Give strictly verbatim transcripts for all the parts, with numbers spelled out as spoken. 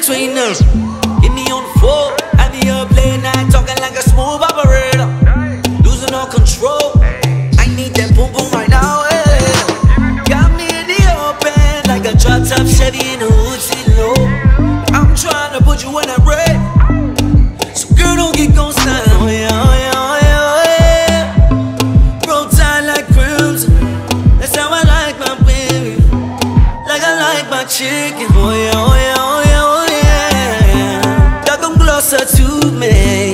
between us. Get me on the floor, I be up late night talking like a smooth operator, losing all control. I need that boom boom right now, eh. Got me in the open like a drop top Chevy in the hood, sitting low. I'm trying to put you in that red, so girl don't get gon' style. Oh yeah, oh yeah, oh yeah, oh yeah. Roll tight like crimson, that's how I like my baby, like I like my chicken. Oh yeah, oh yeah, oh yeah, oh yeah. Y'all come closer to me.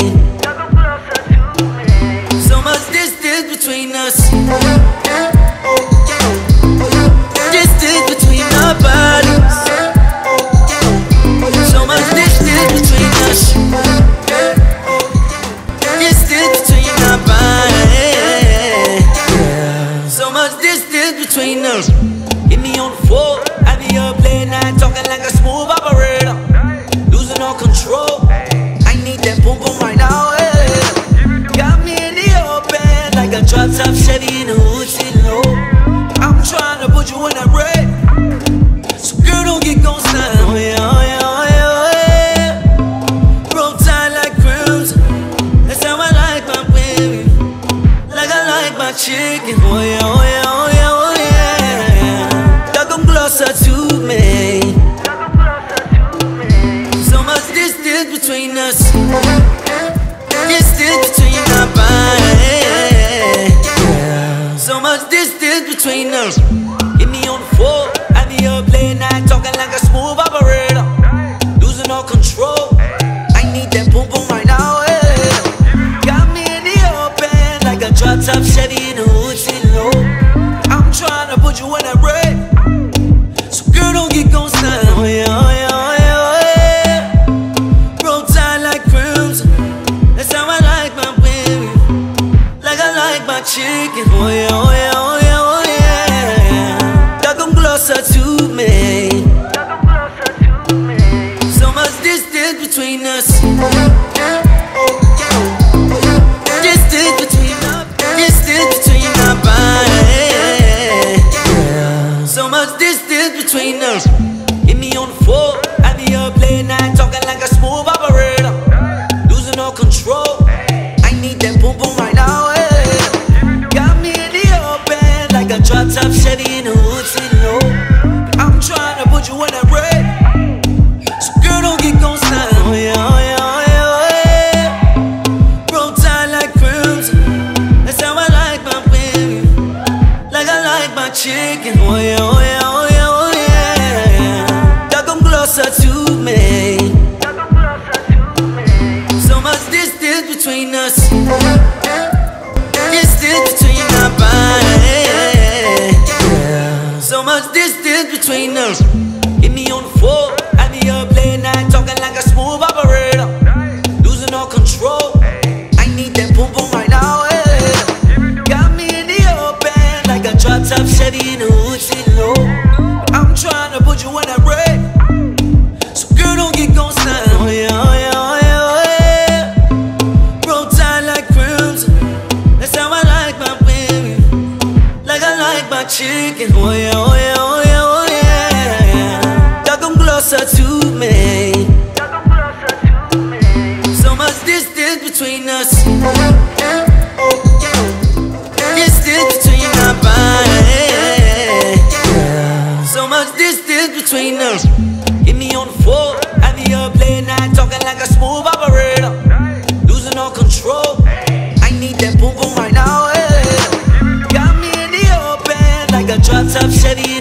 So much distance between us, distance between our bodies. So much distance between us, distance between our bodies. So much distance between us. Get me on the floor, I be up late night talking like a smooth operator, losing all control. I need that boom boom right now, eh. Got me in the open like a drop top Chevy in the hood, sitting low. I'm trying to put you in that red, so girl don't get gon' style. Oh yeah, oh yeah, oh yeah, oh yeah. Roll tight like crimson, that's how I like my baby, like I like my chicken. Oh yeah, oh yeah, oh yeah, oh yeah. Y'all come closer to me. So much distance between us, distance between our bodies. So much distance between us. Get me on the floor, I be up late night talking like a smooth operator, losing all control. I need that boom boom right now, eh. Got me in the open like a drop top Chevy in the hood, sitting low. I'm trying to put you in that red, so girl don't get gon' style. Oh yeah, oh yeah, oh yeah, oh yeah. Roll tight like crimson, that's how I like my baby, like I like my chicken. Oh yeah, oh yeah, oh yeah, oh yeah. Y'all come closer to me. So much distance between us, distance between our, distance between our bodies. So much distance between us. Get me on the floor, I be up late night talking like a smooth operator, losing all control. I need that boom boom right now, eh. Got me in the open like a drop top Chevy in the hood, sitting low. I'm trying to put you in that red, so girl don't get gon' style. Oh yeah, oh yeah, oh yeah, oh yeah. Roll tight like crimson, that's how I like my baby, like I like my chicken. Oh yeah, oh yeah, oh yeah, oh yeah. Y'all come closer to me. So much distance between us, distance between our bodies. So much distance between us. Get me on the floor, I be up late night talking like a smooth operator, losing all control. I need that boom boom right now, eh. Got me in the open like a drop top Chevy in the hood, sitting low. I'm trying to put you in that red, so girl don't get gon' style. Oh yeah, oh yeah, oh yeah, oh yeah. Roll tight like crimson, that's how I like my baby, like I like my chicken. Oh yeah, oh yeah, oh yeah, oh yeah. Y'all come closer to me. So much distance between us, distance between our bodies. So much distance between us. Get me on the floor, I be up late night talking like a smooth operator, losing all control. I need that boom boom right now, eh. Got me in the open like a drop top Chevy